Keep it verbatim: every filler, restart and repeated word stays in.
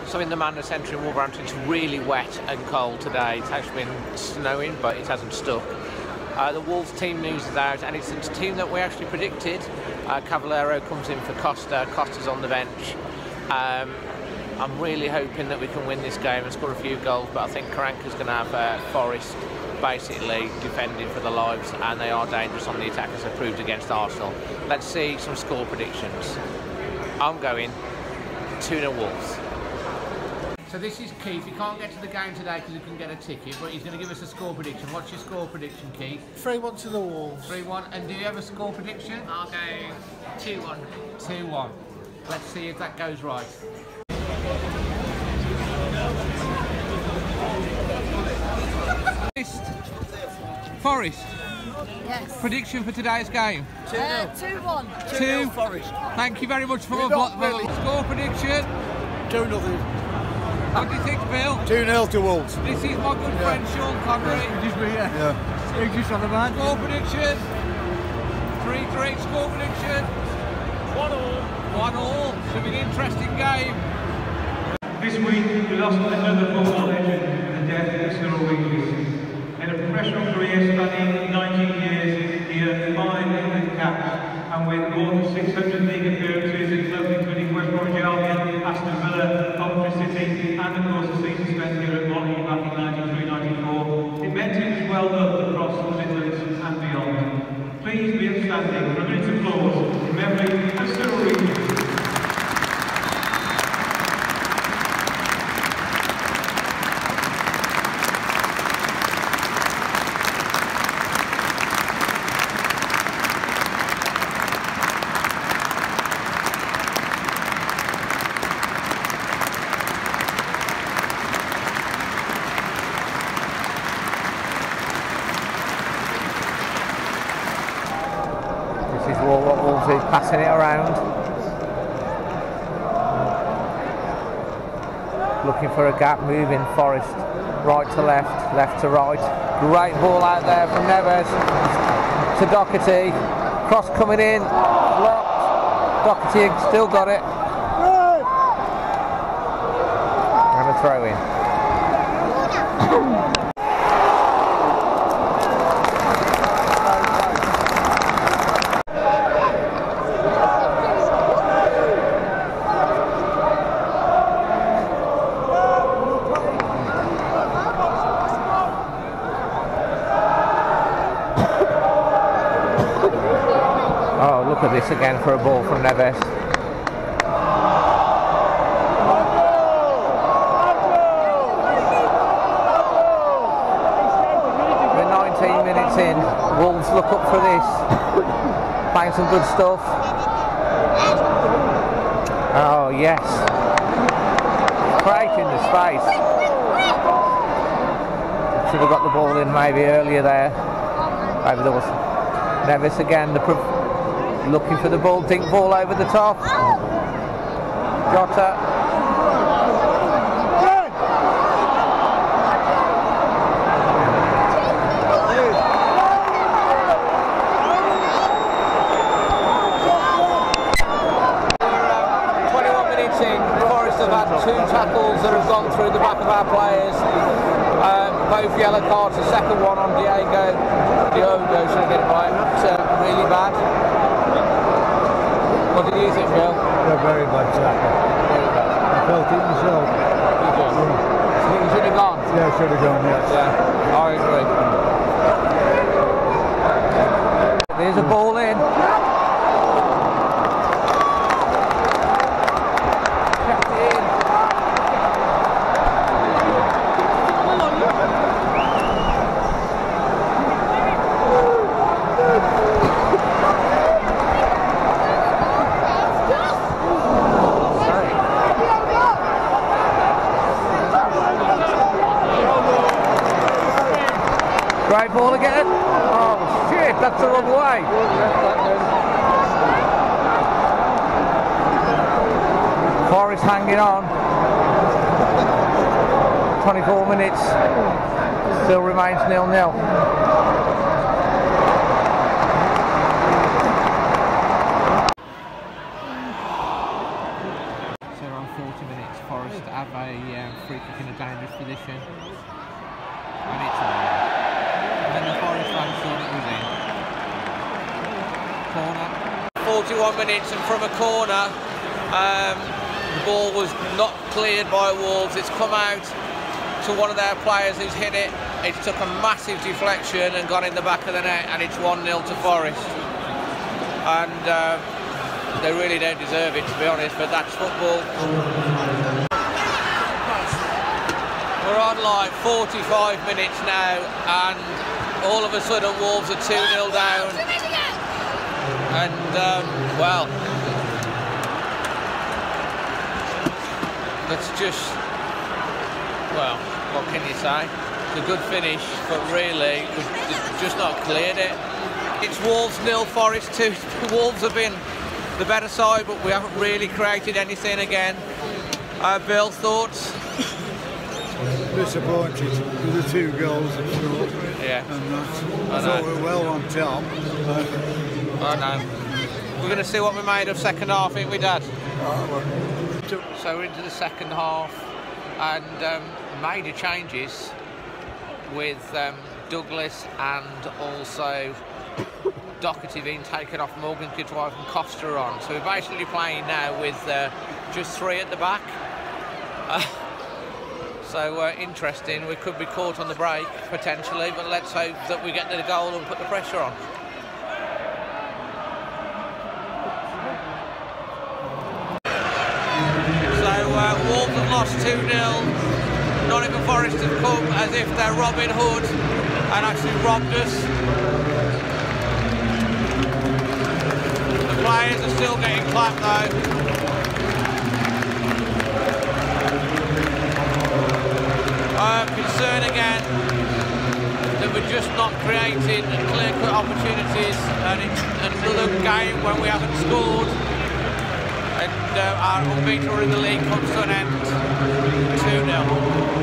So in the Manor Centre in Wolverhampton, it's really wet and cold today. It's actually been snowing, but it hasn't stuck. Uh, the Wolves team news is out, and it's the team that we actually predicted. Uh, Cavallero comes in for Costa. Costa's on the bench. Um, I'm really hoping that we can win this game and score a few goals, but I think Karanka's going to have uh, Forest basically defending for their lives, and they are dangerous on the attack as they proved against Arsenal. Let's see some score predictions. I'm going two nil Wolves. So this is Keith. He can't get to the game today because he couldn't get a ticket, but he's going to give us a score prediction. What's your score prediction, Keith? three one to the Wolves. three one. And do you have a score prediction? I'll go two one. two one. Let's see if that goes right. Forest. Yes. Prediction for today's game? two nil. Uh, two one. two Forest. Thank you very much for We're my really. score prediction. two nothing. What do you think, Bill? two nil to Wolves. This is my good Yeah. friend Sean Connery. Yeah. Just me, yeah. Yeah. He's just on the man. Score prediction. three three score prediction. one all. one all. Should be an interesting game. This week we lost another football legend with the death of Cyrille Regis. In a professional career spanning nineteen years, he earned five England caps, and with more than six hundred league appearances in clubs including West Bromwich Albion, Aston Villa, Coventry City, and of course the season spent here at Nottingham back in ninety-three ninety-four. It meant he was well loved across the Midlands and beyond. Please be upstanding for a minute's applause in memory of Cyrille Regis. Wolves passing it around, looking for a gap, moving Forest right to left, left to right. Great ball out there from Neves to Doherty. Cross coming in, blocked. Doherty still got it. And a throw in. Look at this again for a ball from Neves. We're nineteen minutes in. Wolves look up for this. Playing some good stuff. Oh yes. Creating the space. Should have got the ball in maybe earlier there. Maybe there was Neves again. The looking for the ball, dink ball over the top. Jota. twenty-one minutes in, Forest have had two tackles that have gone through the back of our players. Um, both yellow cards, the second one on Diego. Diogo, should I get it right? It's uh, really bad. What did you think, Bill? They're very bad tackle. Very bad. I felt it myself. You do? Yeah. So you think you should have gone? Yeah, should have gone, yes. Yeah, I agree. There's a ball in. Kept it in. Great ball again. Oh shit, that's the wrong way. Forest hanging on. twenty-four minutes. Still remains nil nil. So around forty minutes, Forest Forest have a um, free kick in a dangerous position. And it's on. And then the Forest fans thought it was in. Corner. forty-one minutes, and from a corner, um, the ball was not cleared by Wolves. It's come out to one of their players who's hit it. It took a massive deflection and got in the back of the net, and it's one nil to Forest. And uh, they really don't deserve it, to be honest, but that's football. We're on like forty-five minutes now, and all of a sudden Wolves are two nil down. And, um, well, that's just, well, what can you say? It's a good finish, but really, we've just not cleared it. It's Wolves nil, Forest two. Wolves have been the better side, but we haven't really created anything again. Uh, Bill, thoughts? Disappointed with the two goals that scored. Yeah. And that. I, I thought know. we were well on top. But I know. We're going to see what we made of second half, ain't we, Dad? oh, well. So we're into the second half, and um, major changes with um, Douglas and also Doherty being taken off, Morgan Kidwife and Costa on. So we're basically playing now with uh, just three at the back. Uh, so uh, interesting. We could be caught on the break potentially, but let's hope that we get to the goal and put the pressure on. So uh, Wolves have lost two nil. Nottingham Forest have come as if they're Robin Hood and actually robbed us. The players are still getting clapped though. Uh, concern again that we're just not creating clear-cut opportunities, and it's another game when we haven't scored, and uh, our unbeaten run in the league comes to an end two nil.